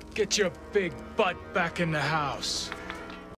Get your big butt back in the house.